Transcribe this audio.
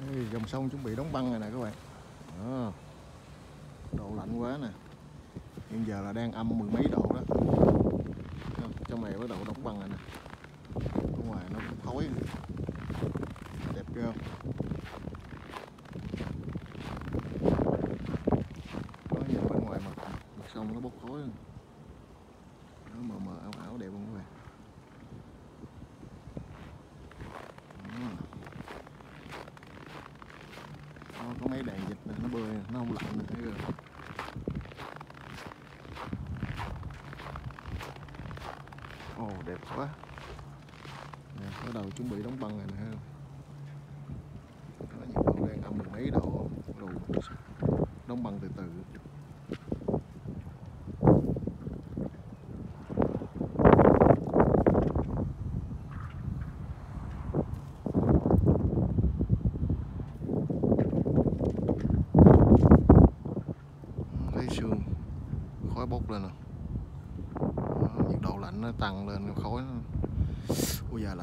Đây, dòng sông chuẩn bị đóng băng rồi nè các bạn. Đó. Độ lạnh quá nè. Hiện giờ là đang âm mười mấy độ đó. Trong này bắt đầu đóng băng rồi nè. Ở ngoài nó bốc khói. Đẹp chưa? Đó, nhìn bên ngoài mặt sông nó bốc khói. Nó mờ mờ ảo ảo đẹp không các bạn? Đó, có mấy đàn vịt này, nó bơi, nó không lạnh nữa, thấy rồi. Ồ, đẹp quá. Nè, bắt đầu chuẩn bị đóng băng rồi nè. Đó, nhiệt độ đang âm mười mấy độ, đóng băng từ từ. Thấy sương khói bốc lên nè. Nhiệt độ lạnh nó tăng lên, khói nó... Ôi da lạnh.